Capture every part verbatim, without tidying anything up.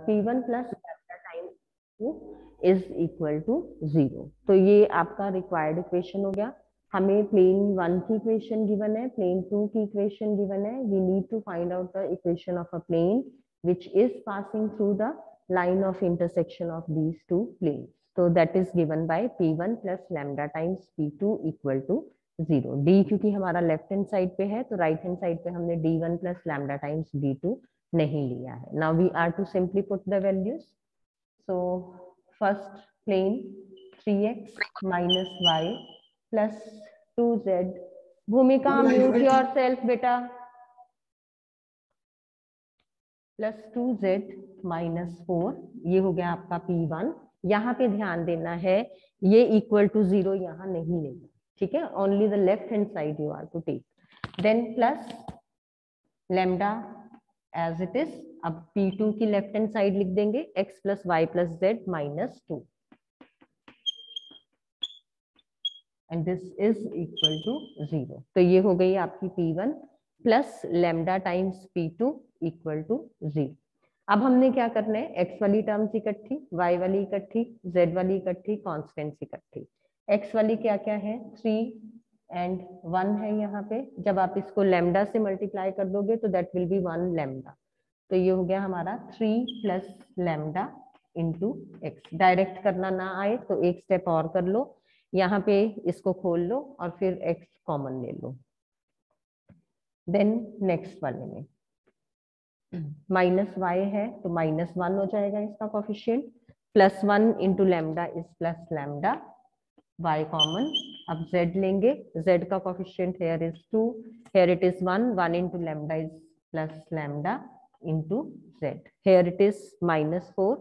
P one plus lambda times two is equal to zero. तो ये आपका required equation हो गया। हमें प्लेन वन की इक्वेशन गिवन है, प्लेन टू की इक्वेशन गिवन है। We need to find out the equation of a plane which is passing through the line of intersection of these two planes. So that is given by p one plus lambda times p two equal to zero. d क्योंकि हमारा left hand side पे है तो right hand side पे हमने d one plus lambda times d two नहीं लिया है। Now we are to simply put the values. So first plane three x minus y plus two z. भूमिका mute yourself बेटा। Plus two z minus four, ये हो गया आपका P one. यहाँ पे ध्यान देना है ये इक्वल टू जीरो यहाँ नहीं लेना, ठीक है, only the left hand side you are to take. Then plus lambda as it is. अब पी टू की लेफ्ट हैंड साइड लिख देंगे x plus y plus z minus two and this is equal to zero. तो ये हो गई आपकी P one plus lambda times P two equal to zero. अब हमने क्या करना है, एक्स वाली टर्म्स इकट्ठी, वाई वाली इकट्ठी, जेड वाली इकट्ठी, कॉन्स्टेंट्स इकट्ठी। एक्स वाली क्या क्या है, थ्री एंड वन है यहाँ पे। जब आप इसको लेमडा से मल्टीप्लाई कर दोगे तो that will be one lambda. तो ये हो गया हमारा three plus lambda into x. Direct करना ना आए तो एक स्टेप और कर लो, यहाँ पे इसको खोल लो और फिर x कॉमन ले लो। देन नेक्स्ट वाले में माइनस y है तो माइनस वन हो जाएगा इसका coefficient, plus one into lambda is plus lambda, y common. अब z लेंगे, z का coefficient here is two, here it is one, one into lambda is plus lambda into z, here it is minus four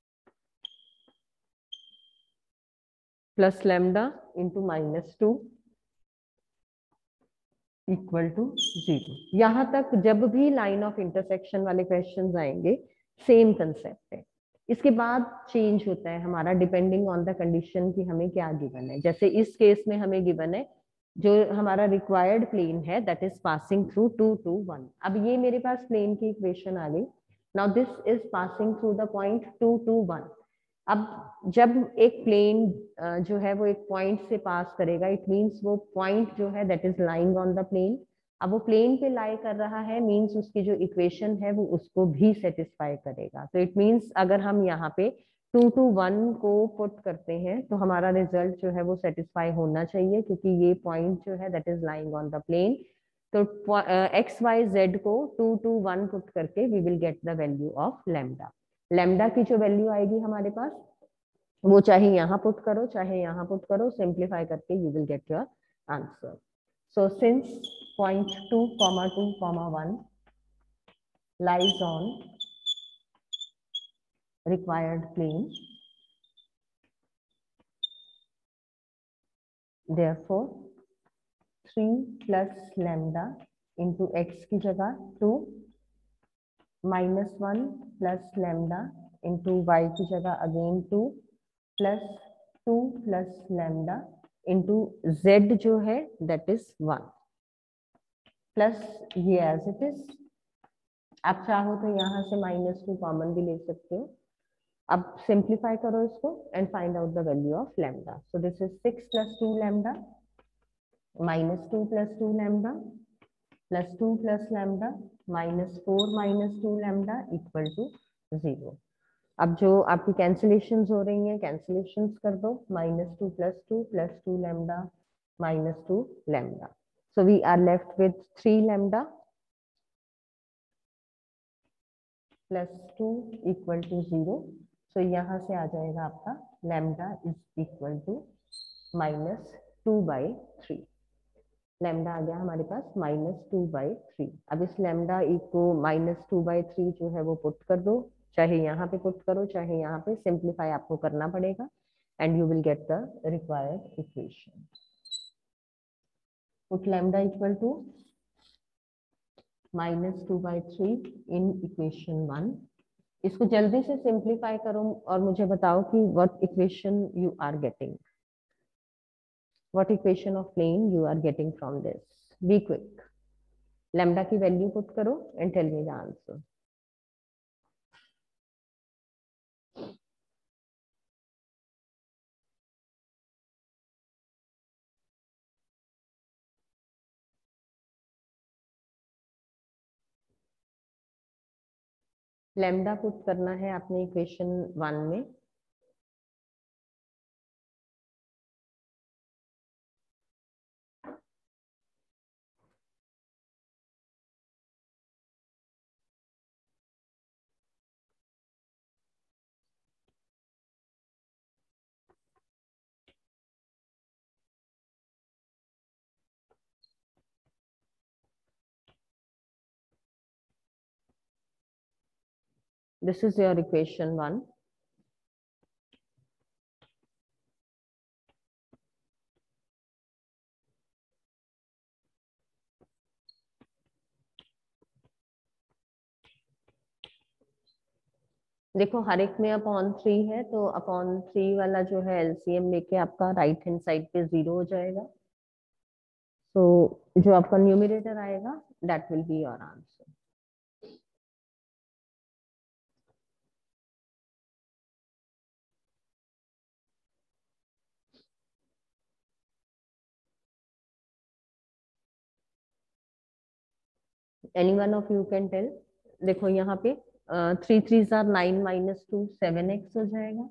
plus lambda into minus two equal to zero. यहां तक जब भी line of intersection वाले questions आएंगे same concept है। इसके बाद change होता है हमारा डिपेंडिंग ऑन द कंडीशन की हमें क्या गिवन है। जैसे इस केस में हमें गिवन है जो हमारा रिक्वायर्ड प्लेन है that is passing through two two one. अब ये मेरे पास प्लेन की इक्वेशन आ गई। Now this is passing through the point two two one. अब जब एक प्लेन जो है वो एक पॉइंट से पास करेगा, इट मींस वो पॉइंट जो है that is lying on the plane. अब वो प्लेन पे लाई कर रहा है मींस उसकी जो इक्वेशन है वो उसको भी सेटिस्फाई करेगा। तो इट मींस अगर हम यहाँ पे टू टू वन को पुट करते हैं तो हमारा रिजल्ट जो है वो सेटिस्फाई होना चाहिए, क्योंकि ये पॉइंट जो है that is lying on the plane. तो एक्स वाई जेड को टू टू वन पुट करके we will get the value of lambda. Lambda की जो वैल्यू आएगी हमारे पास वो चाहे यहाँ पुट करो चाहे यहाँ पुट करो, सिंप्लीफाई करके you will get your answer. So since point two comma two comma one lies on required plane, therefore three plus lambda into x की जगह two, minus one plus lambda into y की जगह again two, plus two plus lambda into z जो है that is one, plus ये as it is. आप चाहो तो यहाँ से माइनस टू कॉमन भी ले सकते हो। अब सिंप्लीफाई करो इसको and find out the value of lambda. So this is six plus two lambda minus two plus two lambda plus two plus lambda minus four minus two lambda equal to zero. अब जो आपकी cancellation हो रही हैं cancellation कर दो, minus two plus two plus two lambda minus two lambda. So we are left with three lambda plus two equal to zero. So यहाँ से आ जाएगा आपका lambda is equal to minus two by three. Lambda आ गया हमारे पास minus two by three. अब इस लैम्डा को माइनस टू बाई थ्री जो है वो पुट कर दो, चाहे यहाँ पे पुट करो चाहे यहाँ पे, सिंप्लीफाई आपको करना पड़ेगा and you will get the required equation. Put lambda equal to minus two by three in equation one. इसको जल्दी से सिंप्लीफाई करो और मुझे बताओ कि what equation you are getting, what equation of plane you are getting from this. Be quick, lambda की value put करो and tell me the answer. Lambda put करना है आपने इक्वेशन वन में। This is your equation one. देखो हर एक में upon three है, तो अपॉन थ्री वाला जो है एलसीएम लेके आपका राइट हैंड साइड पे जीरो हो जाएगा। तो जो आपका न्यूमरेटर आएगा that will be your answer. Any one of you can tell. देखो यहाँ पे थ्री थ्री जार nine minus two seven x हो जाएगा,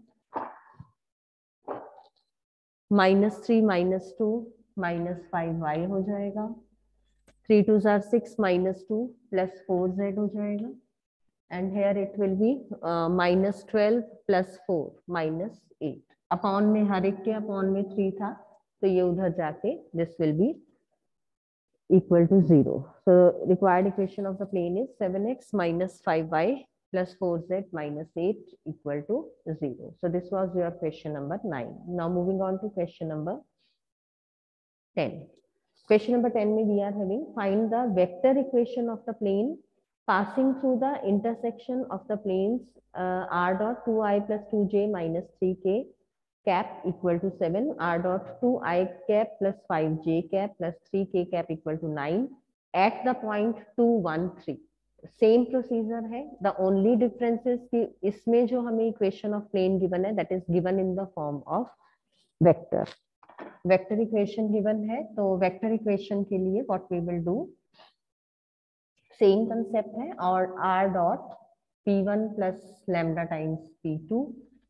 minus three minus two minus five y हो जाएगा, थ्री टू जार six minus two plus four z हो जाएगा, and here it will be minus twelve plus four minus eight. Upon में हर एक के अपॉन में थ्री था, तो ये उधर जाके this will be equal to zero. So required equation of the plane is seven x minus five y plus four z minus eight equal to zero. So this was your question number nine. Now moving on to question number ten. Question number ten में we are having find the vector equation of the plane passing through the intersection of the planes uh, r dot two i plus two j minus three k cap equal to seven, r dot two i cap plus five j cap plus three k cap equal to nine at the point two one three. Same procedure है, the only difference is कि इसमें जो हमें equation of plane given है that is given in the form of vector. Vector equation given है, तो vector equation के लिए what we will do, same concept है, और r dot p one plus lambda times p two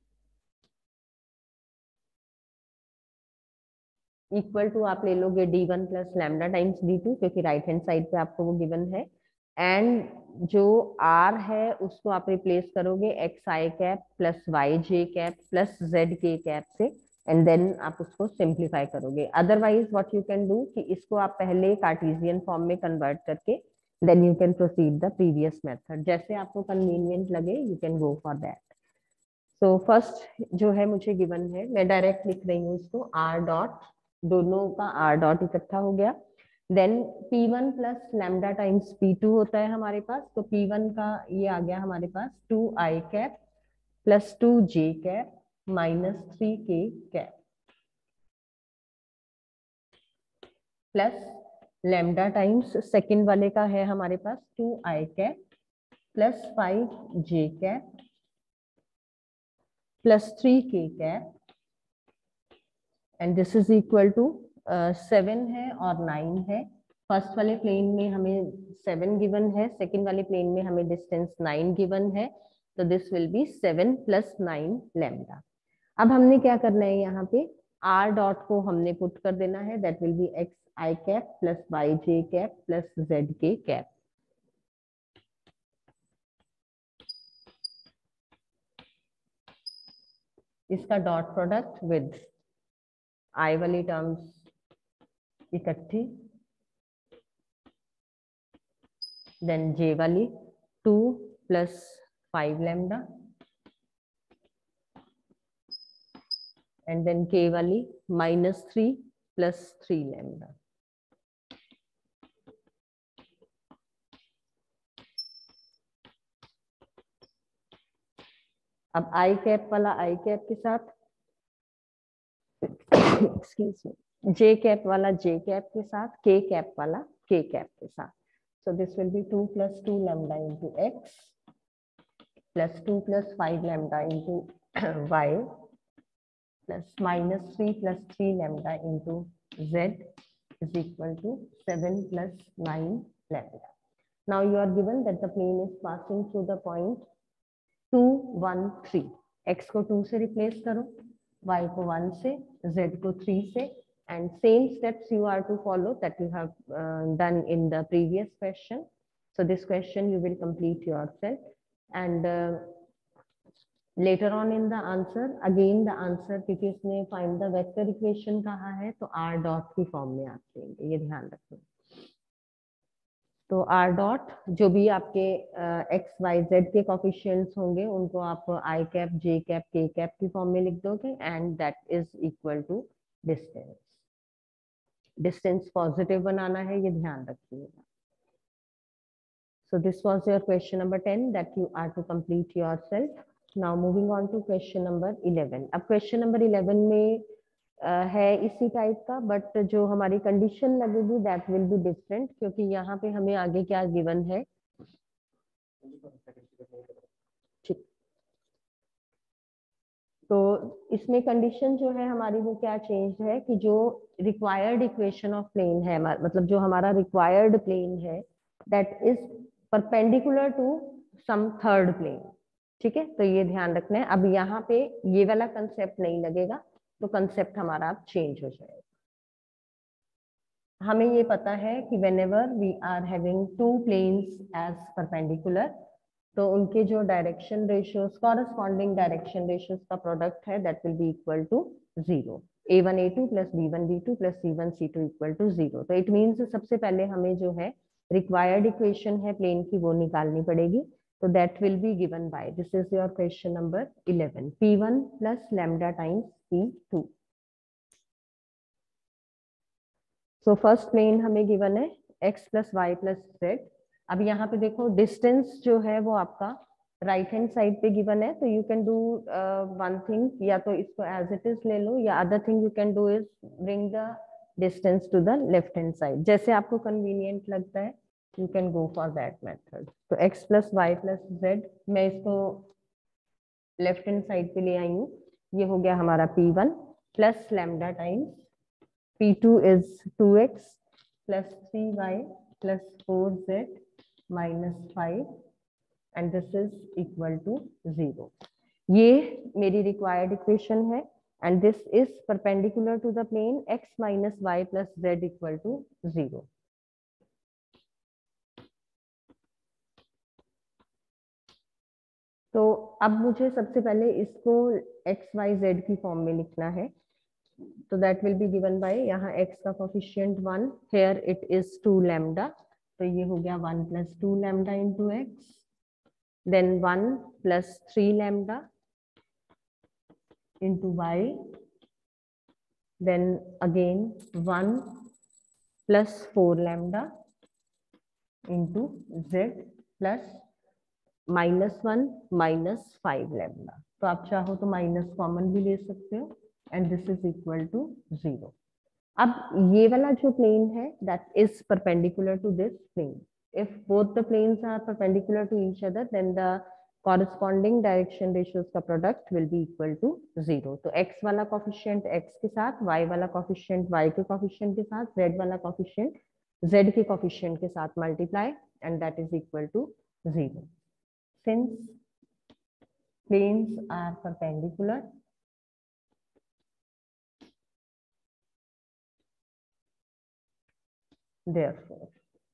equal to आप ले लोगे D one plus lambda times D two, क्योंकि राइट हैंड साइड पे आपको वो गिवन है, एंड जो r है उसको आप रिप्लेस करोगे x i cap plus y j cap plus z k cap से, एंड देन आप उसको सिंप्लीफाई करोगे। Otherwise what you can do कि इसको आप पहले कार्टेशियन फॉर्म में कन्वर्ट करके then you can proceed the previous method, जैसे आपको कन्वीनियंट लगे you can go for that. So first जो है मुझे गिवन है, मैं डायरेक्ट लिख रही हूँ इसको, आर डॉट, दोनों का आर डॉट इकट्ठा हो गया, then P one plus lambda times P two होता है हमारे पास, तो पी वन का ये आ गया हमारे पास two i cap plus two j cap minus three k cap plus lambda times second वाले का है हमारे पास two i cap plus five j cap plus three k cap, and this is equal to seven है और nine है। First वाले plane में हमें सेवन गिवन है, सेकेंड वाले प्लेन में हमें डिस्टेंस नाइन गिवन है, तो this will be seven plus nine lambda. अब हमने क्या करना है, यहाँ पे आर डॉट को हमने पुट कर देना है, that will be x i cap plus y j cap plus z k cap. इसका डॉट प्रोडक्ट विद आई वाली टर्म्स इकट्ठी, देन जे वाली two plus five lambda, and then k वाली minus three plus three lambda. अब i cap वाला आई cap के साथ, excuse me, जे cap वाला जे कैप के साथ, के कैप वाला के कैप के साथ, so this will be two plus two lambda into x plus two plus five lambda into y plus minus three plus three lambda into z is equal to seven plus nine lambda. Now you are given that the plane is passing through the point two one three, x को two से replace करो, y को one से, z को three से, and same steps you are to follow that you have uh, done in the previous question. So this question you will complete yourself, and uh, later on in the answer again the answer, क्योंकि इसने find the vector equation कहा है तो r dot की form में आप लेंगे, ये ध्यान रखना। तो r डॉट जो भी आपके एक्स वाई जेड के कोफिशिएंट्स होंगे उनको आप i cap j cap k cap की फॉर्म में लिख दोगे, and that is equal to distance. Distance positive बनाना है, ये ध्यान रखिएगा। So this was your question number ten that you are to complete yourself. Now moving on to question number eleven. अब क्वेश्चन नंबर इलेवन में Uh, है इसी type का, बट जो हमारी कंडीशन लगेगी दैट विल बी डिफरेंट, क्योंकि यहाँ पे हमें आगे क्या गिवन है। ठीक, तो इसमें कंडीशन जो है हमारी वो क्या चेंज है कि जो रिक्वायर्ड इक्वेशन ऑफ प्लेन है, मतलब जो हमारा रिक्वायर्ड प्लेन है that is perpendicular to some third plane. ठीक है, तो ये ध्यान रखना है। अब यहाँ पे ये वाला कंसेप्ट नहीं लगेगा, तो कंसेप्ट हमारा अब चेंज हो जाएगा। हमें ये पता है कि whenever we are having two planes as perpendicular, तो उनके जो direction ratios, corresponding direction ratios का प्रोडक्ट है that will be equal to zero. A one a two plus b one b two plus c one c two equal to zero. तो it means सबसे पहले हमें जो है required equation है plane की वो निकालनी पड़ेगी। तो that will be given by, this is your question number eleven, p one plus lambda times P two. So first plane हमें गिवन है x plus y plus z. अब यहाँ पे देखो डिस्टेंस जो है वो आपका राइट हैंड साइड पे गिवन है, तो you can do one thing, या तो इसको एज इट इज ले लो, या other thing you can do is bring the distance to the left hand side, जैसे आपको कन्वीनियंट लगता है you can go for that method. तो x plus y plus z, मैं इसको लेफ्ट हैंड साइड पे ले आई हूँ, ये हो गया हमारा p one plus lambda times P two is two x plus three y plus four z minus five, and this is equal to zero. ये मेरी required equation है, and this is perpendicular to the plane x minus y plus z equal to zero. तो अब मुझे सबसे पहले इसको x y z की फॉर्म में लिखना है। तो that will be given by, यहाँ x का कोफिशिएंट one, here it is two lambda, तो ये हो गया one plus two lambda into x, then one plus three lambda into y, then again one plus four lambda into z plus minus one minus five lambda। तो आप चाहो तो minus common भी ले सकते हो, and this is equal to zero. अब ये वाला जो प्लेन है that is perpendicular to this plane. If both the planes are perpendicular to each other, then the corresponding direction ratios का product will be equal to zero. तो x वाला coefficient x के साथ, y वाला coefficient y के coefficient के साथ, z वाला कोफिशिएंट z के कोफिशिएंट के साथ multiply, and that is equal to zero. Since planes are perpendicular, therefore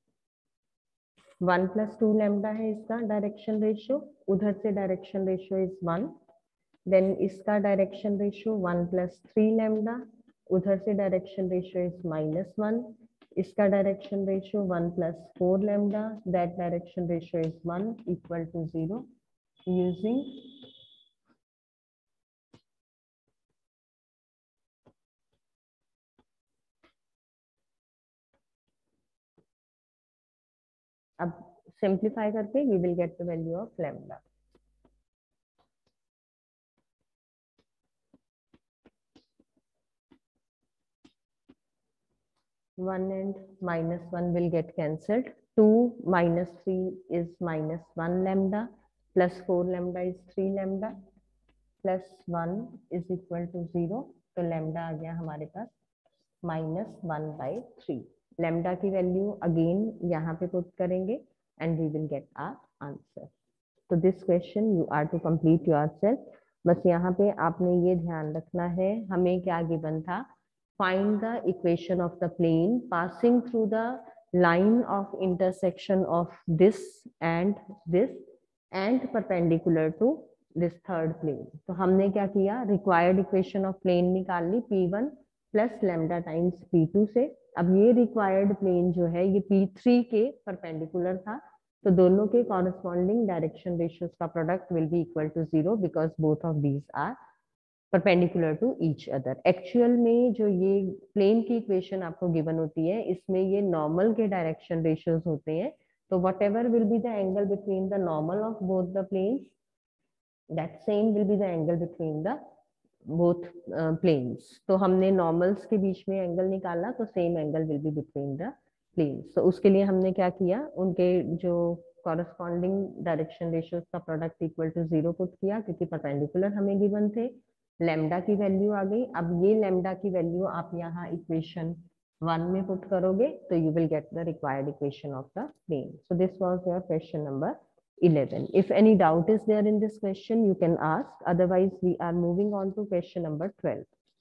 one plus two lambda है इसका डायरेक्शन रेशियो, उधर से direction ratio is one, then इसका direction ratio one plus three lambda, उधर से direction ratio is minus one, इसका direction ratio one plus four lambda, that direction ratio is one equal to zero. Using अब simplify करके we will get the value of lambda। one and minus one will get cancelled. two minus three is minus one lambda, plus four lambda is three lambda, plus one is equal to zero. तो lambda आ गया हमारे पास minus one by three. lambda की वैल्यू again यहाँ पे put करेंगे and we will get our answer. तो this question you are to complete yourself. बस यहाँ पे आपने ये ध्यान रखना है, हमें क्या गिवन था, find the equation of the plane passing through the line of intersection of this and this and perpendicular to this third plane. तो हमने क्या किया, रिक्वायर्ड इक्वेशन ऑफ प्लेन निकाल ली p one plus lambda times P two से। अब ये required plane जो है ये पी थ्री के परपेंडिकुलर था, तो दोनों के कॉरेस्पॉन्डिंग डायरेक्शन रेशियोज का product will be equal to zero because both of these are perpendicular to each other. Actual में जो ये प्लेन की इक्वेशन आपको गिवन होती है, इसमें ये नॉर्मल के डायरेक्शन रेशियोज होते हैं, तो whatever will be the angle between the normal of both the planes, that same will be the angle between the both planes. तो हमने नॉर्मल्स के बीच में एंगल निकाला, तो same angle will be between the planes. तो उसके लिए हमने क्या किया, उनके जो कॉरेस्पॉन्डिंग डायरेक्शन रेशियोज का product equal to zero put किया, क्योंकि परपेंडिकुलर हमें गिवन थे। लेमडा की वैल्यू आ गई। अब ये लेमडा की वैल्यू आप यहाँ इक्वेशन वन में पुट करोगे, तो you will get the required equation of the plane. So this was your question number eleven. If any doubt is there in this question, you can ask. Otherwise, we are moving on to question number twelve.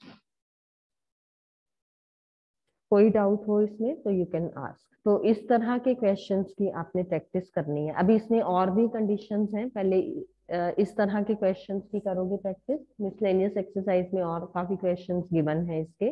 कोई doubt हो इसमें तो you can ask. तो इस तरह के questions की आपने प्रैक्टिस करनी है। अभी इसमें और भी कंडीशंस हैं, पहले इस तरह के क्वेश्चंस की करोगे प्रैक्टिस। मिसलेनियस एक्सरसाइज में और काफी क्वेश्चंस गिवन है इसके,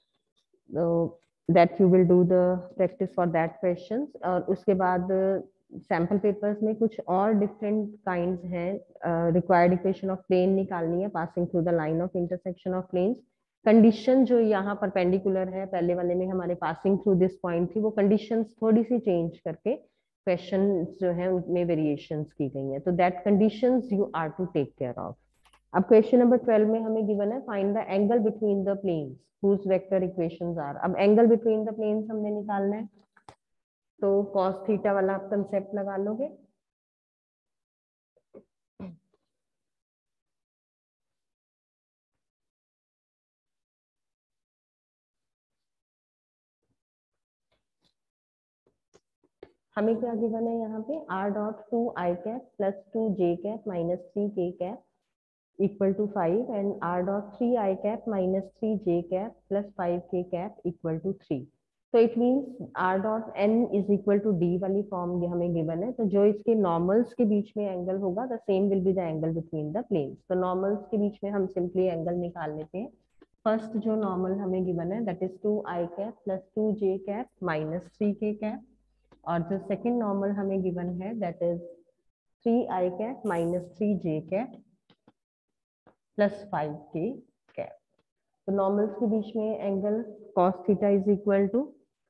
that you will do the practice for that questions. और उसके बाद सैम्पल पेपर्स में कुछ और डिफरेंट काइंड्स हैं। रिक्वायर्ड इक्वेशन ऑफ प्लेन निकालनी है passing through the line of intersection of planes. Condition जो यहाँ परपेंडिकुलर है, पहले वाले में हमारे पासिंग थ्रू दिस पॉइंट थी, वो कंडीशंस थोड़ी सी चेंज करके क्वेश्चन जो है उनमें वेरिएशंस की गई हैं। तो that conditions you are to take care of. अब क्वेश्चन नंबर ट्वेल्व में हमें गिवन है find the angle between the planes whose vector equations are. अब एंगल बिटवीन द प्लेन्स हमने निकालना है, तो कॉस थीटा वाला आप कंसेप्ट लगा लोगे। हमें क्या गिवन है यहाँ पे, r dot two i cap plus two j cap minus three k cap equal to five and r dot three i cap minus three j cap plus five k cap equal to three. तो it means r dot n is equal to d वाली form ये हमें given है। तो जो इसके normals के बीच में एंगल होगा, the same will be the angle between the planes. तो नॉर्मल्स के बीच में हम सिंपली एंगल निकाल लेते हैं। फर्स्ट जो नॉर्मल हमें गिवन है that is two i cap plus two j cap minus three k cap, और जो सेकंड नॉर्मल हमें गिवन है that is three i cap minus three j cap plus five k cap. तो normals के बीच में angle cos theta is equal to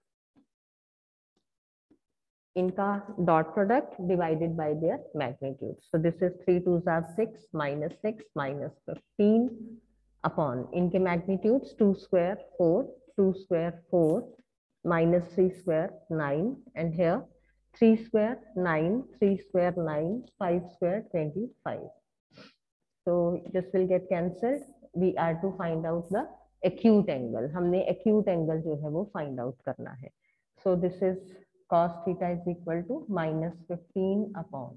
इनका dot product divided by their magnitude. So this is three two जार six minus six minus fifteen upon इनके magnitudes to square four, two square four, minus three square nine, and here three square nine, three square nine, five square twenty-five. So this will get cancelled. We are to find out the acute angle. हमने acute angle जो है वो find out करना है. So this is cos theta is equal to minus fifteen upon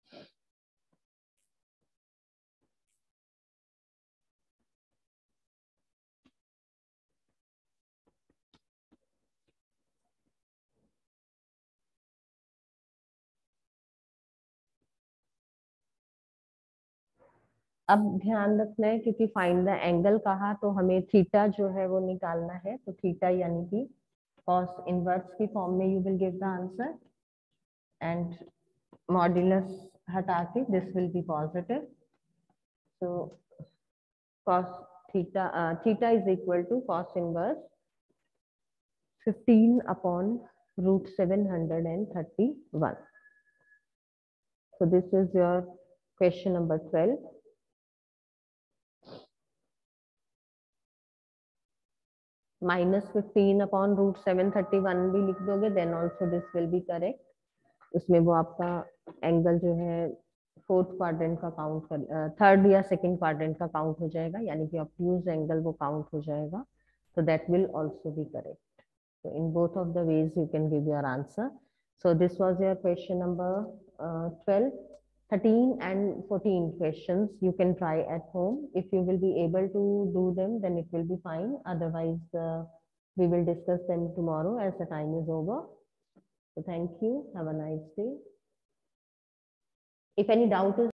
अब ध्यान रखना है, क्योंकि फाइंड द एंगल कहा तो हमें थीटा जो है वो निकालना है। तो थीटा यानी कि cos इनवर्स की फॉर्म में you will give the answer, and modulus हटा के this will be positive. So cos theta theta is equal to cos inverse fifteen upon root seven hundred and thirty one. So this is your question number twelve. Minus fifteen upon root seven thirty one भी लिख दोगे, then also this will be correct. उसमें वो आपका angle जो है fourth quadrant का count कर, थर्ड या सेकंड क्वाड्रेंट का काउंट हो जाएगा, यानी कि ऑब्ट्यूज एंगल वो काउंट हो जाएगा। so that will also be correct. So in both of the ways you can give your answer. So this was your question number uh, twelve. thirteen and fourteen questions you can try at home. If you will be able to do them, then it will be fine. Otherwise, uh, we will discuss them tomorrow as the time is over. So thank you. Have a nice day. If any doubt is